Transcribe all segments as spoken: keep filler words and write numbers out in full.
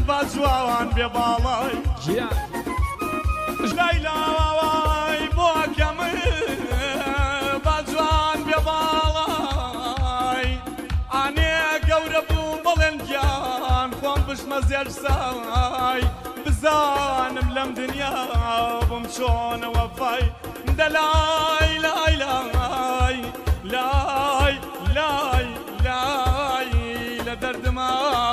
با جوان بێ باڵای ژلایلاوای بۆ کەمر با جوان بێ باڵای ئانێ گەورە بوو بەڵێن گیان خۆم بشمە زێر سای بزانم لەم دنیا بم چۆنەوە فای دەلای لای لای لای لای لای لە دەردما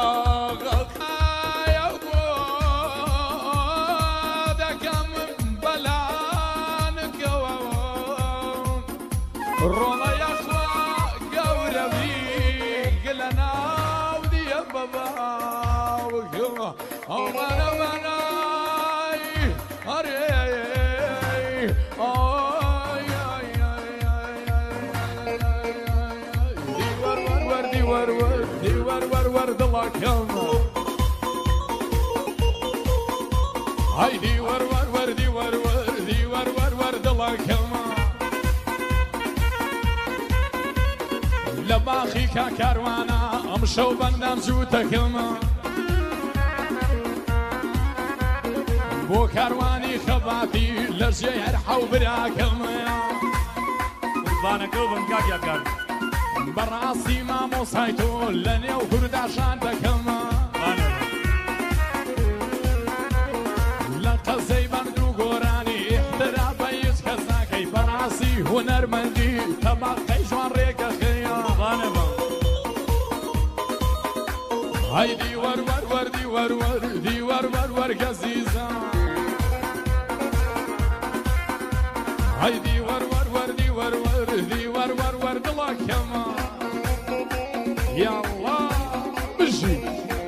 ڕۆڵە یەخوا گەورەبی گلە ناو دیە بەباوە ئەومانەمانای هەرێ دیوەروەروەر دیوەروەر دیوەروەروەر دڵەکەم ئای دیوەروەروەر دیوەروەر دیوەروەروەر دڵەکەم لە باخی کا کاروانە ئەم شەو بەندام جووتەکەمە بۆ کاروانی خەباتی لە ژێ هەر حەو براکەمە قوربانەکە بم کاکیاکار بەڕاستی مامۆسای تۆ لە نێو کورداشان دەکەمە لە قەزەی بەند و گۆرانی ئیحترا بە هیچ کەس ناکەی بەڕاستی هونەرمەندی تەباقەی جوان ڕێگەخەیە هاي ديور ور ور ديور ور ديور ور ور قزيزة هاي ديور ور ور ديور ور ديور ور ور دلك يما يا الله بجي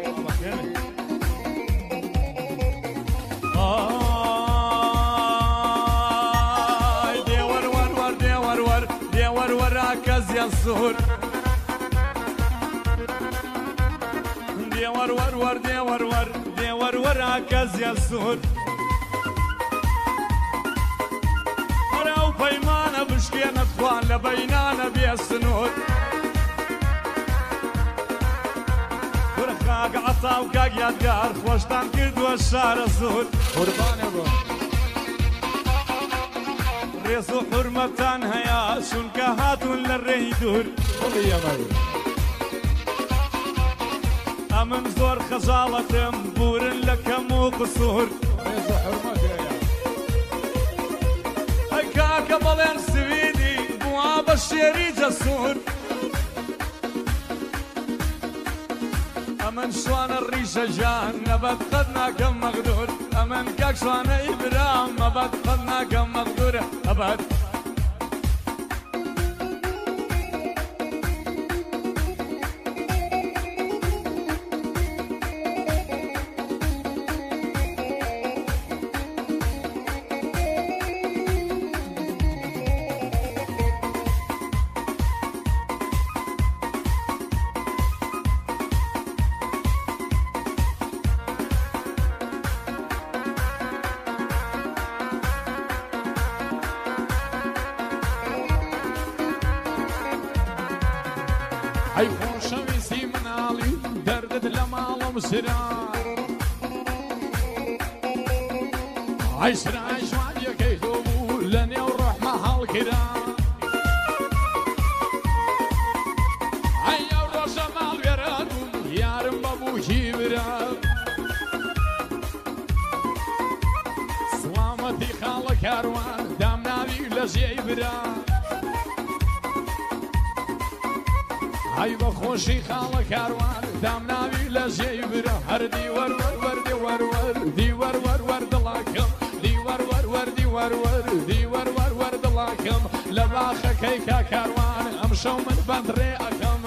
هاي ديور ور ور ديور ور ديور ور عكز يا الزهور ديور ور ور ديور ور ديور ور عكز يا الزهر ورا وبيمانة بشكينا اخوان لبينانا بيسنور ورخاق عطا وكاق يدقار خوشتان كرد والشار الزهر قربان ابو ريس وحرمتان هيا شنكهاتون للريدور قولي يا مريم أمن زور خجالتم بورن لكم وقصور ريز حرمتي يا هيكاك بلين سويدي بواب الشيري جسور أمن شوان الريشة جان نبت خدنا كم مقدور أمن كاك شوان إبرام نبت خدنا كم مقدور أبد أي خوشويسي منالي دردت لمال ومسران أي سراي شوان يكيتو لني وروح محل كران أي وروح مال غران يارم بابوكي بران سلامتي خالة كاروان دام ناوي لجي بران هاي بخوشي خالة كاروان دام ناوي لجي برا هر دي ور ور ور دي ور ور دي ور ور ور دلاكم دي ور ور ور دي ور ور دي ور ور ور دلاكم لباخة كيكا كاروان امشو من بند ريئكم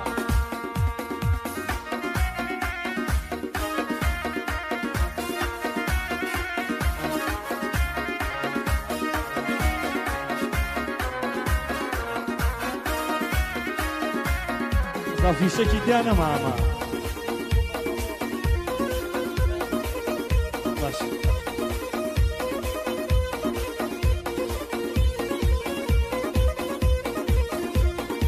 رافیشکی دیانه ماما باش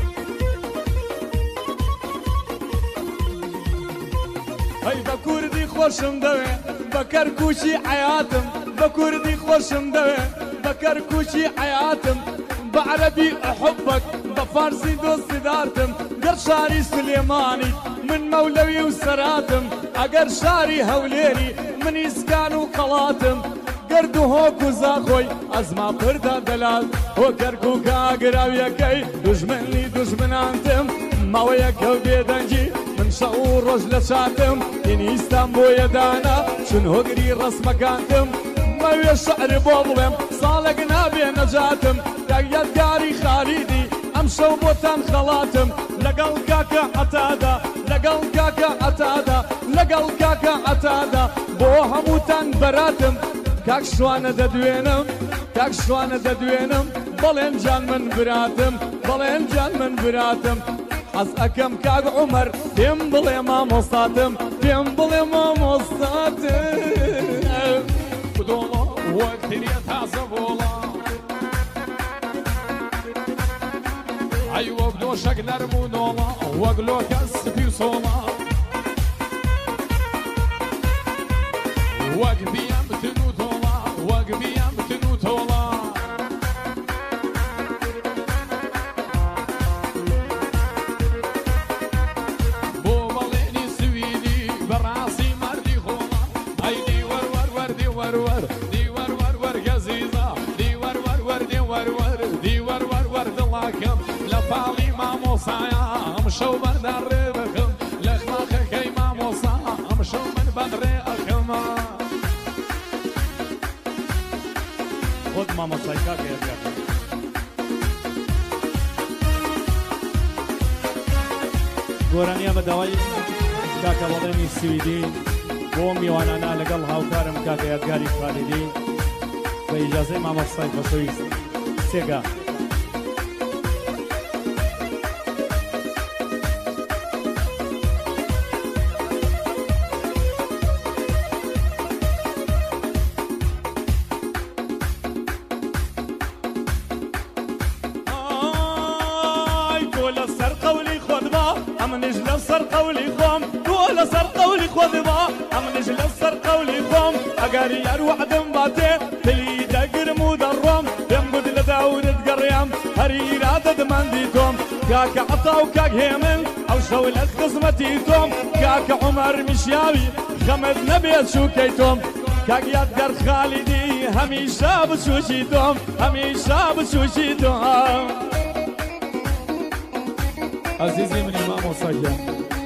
هی با کردی خوشم دوێ بە کەرکووکی حیاتم بە کوردی خۆشم دوێ بە کەرکووکی حیاتم بە عەرەبی ئەحوبەک بە فارسی دۆستی دارتم گەر شاری سلێمانی من مەولەوی و سەراتم ئەگەر شاری هەولێری من ئیسکان و قەڵاتم گرد و هۆک و زاخۆی ئەزما پردا دەلات هۆ کەرکووک ئاگراویەکەی دوژمنی دوژمنانتم ماوەیە کەو بێدەنگی من شەو و ڕۆژ لە چاتم ئینیستان بۆیە دانا چون هۆگری ڕسمەکانتم مەوێ شەعر بۆ بڵێم ساڵێک نابێ نەجاتم یادگاری خالیدی ئەم شەو بۆتان خەڵاتم لەگەڵ کاکە عەتادا لەگەڵ کاکە عەتادا لەگەڵ کاکە عەتادا بۆ هەمووتان بەراتم کاک شوانە دەدوێنم کاک شوانە دەدوێنم بەڵێن جان من براتم بەڵێن جان من براتم حەز ئەکەم کاک عومەر پێم بڵێ مامۆستاتم پێم بڵێ مامۆستاتم بدۆڵە وەک تریە تازە بۆڵە ئەی وەک دۆشەک نەرم و نۆڵە وەک لۆکە سپی و سۆڵە وەک بیەم بتن و تۆڵە وەک بیەم بتن و تۆڵە بۆ بەڵێنی سویدی بەڕاستی مەردی خۆڵە ئەی دیوەر وەروەر دیوەر وەر دیوەر وەروەر گەزیزە دیوەر وەروەر دیوەر وەر دیوەر وەروەر دڵاکەم لە پاڵی مامۆسایە ئەم شەو بەردەڕێ بکەم لە خاخەکەی مامۆسا ئەم شەو من بەدڕێ ئەکەمە خۆت مامۆسای کاکە یادگارە گۆرانیە بە داوای کاکە بەڵێنی سویدی بۆ میوانانە لەگەڵ هاوکارم کاکە یادگاری خالیدی بە ئیجازەی مامۆستای خۆشەویست سێگا ئەگەر یار وعدم باتێ دلی دەگرم و دەڕۆم پێم گوت لە داورت گەڕێم هەر ئیرادە دمەندی تۆم کاکە عەتا و کاک هێمن ئەو شەو لە خزمەتی تۆم کاکە عومەر میشیاوی خەمت نەبێت چووکەی تۆم کاک یادگار خالیدی هەمیشە بچووکی تۆم هەمیشە بچووکی تۆم عەزیزی منی مامۆسا گیان